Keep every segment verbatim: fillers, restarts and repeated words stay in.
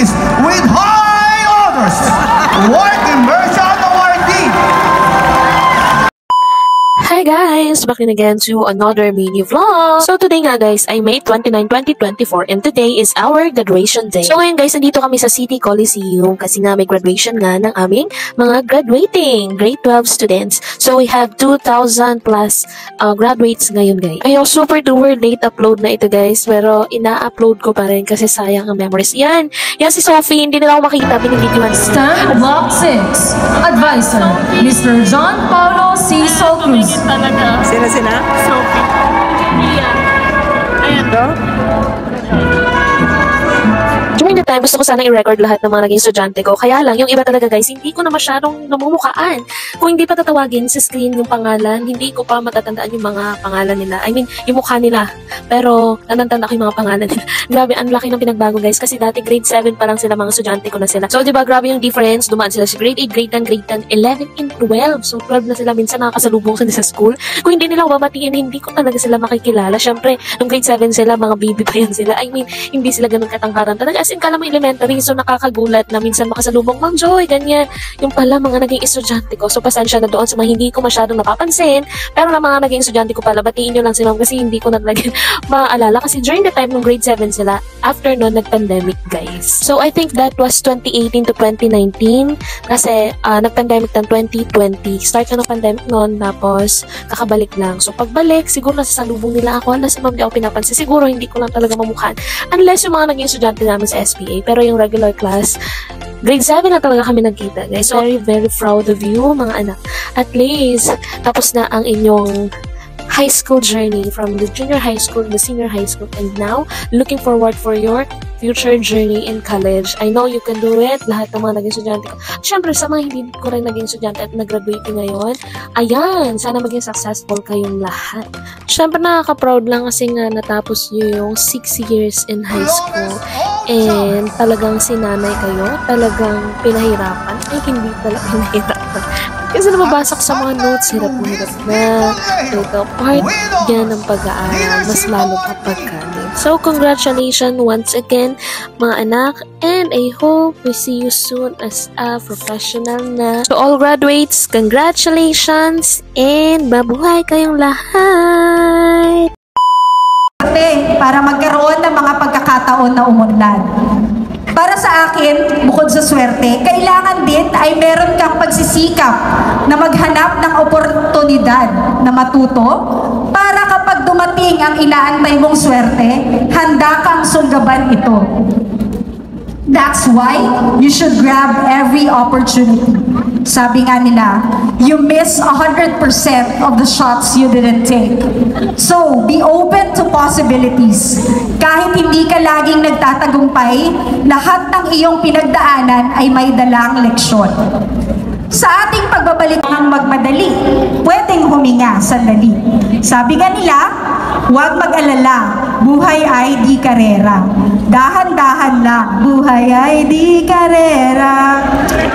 Service with high orders. Work Immersion Awardee. Hi guys! Back in again to another mini vlog. So today nga guys ay May twenty-ninth, twenty twenty-four and today is our graduation day. So ngayon guys, nandito kami sa City Coliseum kasi nga may graduation nga ng aming mga graduating grade twelve students. So we have two thousand plus uh, graduates ngayon guys. Ayaw, super duper late upload na ito guys, pero ina-upload ko pa rin kasi sayang ang memories. Yan! Yan si Sophie, hindi nila ako makita, binibidyoan. Stand Block six, Advisor, Mister John Paulo C. Solcruz. Talaga. Sino sila? Sophie. Ayan. Ayan. Ito? During the time, gusto ko sana i-record lahat ng mga naging estudyante ko. Kaya lang, yung iba talaga guys, hindi ko na masyadong namumukaan. Kung hindi pa tatawagin sa screen yung pangalan, hindi ko pa matatandaan yung mga pangalan nila. I mean, yung mukha nila. Pero, nanantanda ko yung mga pangalan nila. Grabe, ang laki ng pinagbago guys. Kasi dati grade seven pa lang sila, mga estudyante ko na sila. So, di ba grabe yung difference? Dumaan sila sa grade eight, grade ten, grade ten, eleven, and twelve. So, twelve na sila. Minsan nakakasalubong sila sa school. Kung hindi nila ako babatiin, hindi ko talaga sila makikilala. Siyempre, nung grade seven sila, mga baby pa yan sila. I mean, hindi sila ganun katangkaran. Talaga, as in, kala mo elementary, so nakakagulat na minsan makasalubong, Ma'am Joy, ganyan. Yung pala, mga naging estudyante ko. So, pasensya na doon sa mga hindi ko masyadong napapansin. Pero na mga naging estudyante ko pala, batiin nyo lang si Ma'am kasi hindi ko naglagyan maaalala. Kasi during the time ng grade seven sila, after nun, nag-pandemic, guys. So, I think that was twenty eighteen to twenty nineteen. Kasi, uh, nag-pandemic ng twenty twenty. Start na ng pandemic noon, tapos, kakabalik lang. So, pagbalik, siguro nasasalubong nila ako. Unless si Ma'am di ako pinapansin. Siguro, hindi ko lang talaga mamukhaan. Unless yung mga naging estudyante namin sa S P A. Pero yung regular class, grade seven na talaga kami nagkita, guys. So, very, very proud of you, mga anak. At least, tapos na ang inyong high school journey from the junior high school to the senior high school. And now, looking forward for your future journey in college. I know you can do it. Lahat ng mga naging estudyante ko. At syempre, sa mga hindi ko rin naging estudyante at nag-graduate ngayon, ayan, sana maging successful kayong lahat. Syempre, nakaka-proud lang kasi nga natapos nyo yung six years in high school. And talagang sinanay kayo, talagang pinahirapan. Ay, hindi talaga pinahirapan. Kasi nababasok sa mga notes, hirap-hirap na. Ito, part yan ng pag-aaral, mas lalo kapag college. So, congratulations once again, mga anak. And I hope we see you soon as a professional na. So, all graduates, congratulations! And mabuhay kayong lahat! Para magkaroon ng mga pagkakataon na umunlad. Para sa akin, bukod sa swerte, kailangan din ay meron kang pagsisikap na maghanap ng oportunidad na matuto para kapag dumating ang inaantay mong swerte, handa kang sunggaban ito. That's why you should grab every opportunity. Sabi nga nila, you miss one hundred percent of the shots you didn't take. So, be open to possibilities. Kahit hindi ka laging nagtatagumpay, lahat ng iyong pinagdaanan ay may dalang leksyon. Sa ating pagbabalik ng magmadali, pwedeng huminga sandali. Sabi nga nila, huwag mag-alala, buhay ay di karera. Dahan-dahan lang, buhay ay di karera.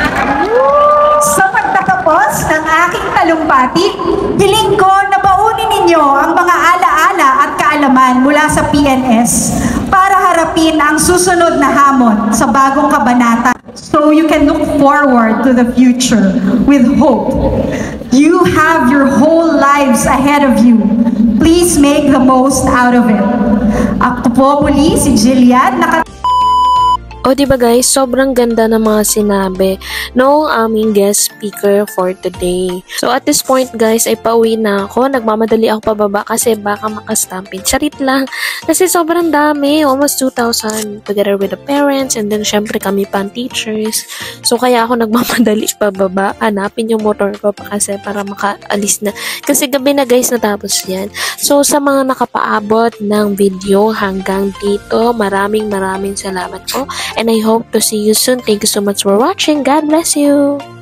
Sa pagtatapos ng aking talumpati, hiling ko na baunin ninyo ang mga alaala at kaalaman mula sa P N S para harapin ang susunod na hamon sa bagong kabanata so you can look forward to the future with hope. You have your whole lives ahead of you. Please make the most out of it. Ako po muli si Jillian. Naka O diba guys, sobrang ganda ng mga sinabi noong aming guest speaker for today. So at this point guys, ay pauwi na ako. Nagmamadali ako pababa kasi baka makastampin. Charit lang. Kasi sobrang dami. Almost two thousand together with the parents and then syempre kami pang teachers. So kaya ako nagmamadali pababa. Hanapin yung motor ko pa kasi para makaalis na. Kasi gabi na guys natapos yan. So sa mga nakapaabot ng video hanggang dito, maraming maraming salamat po. And I hope to see you soon. Thank you so much for watching. God bless you.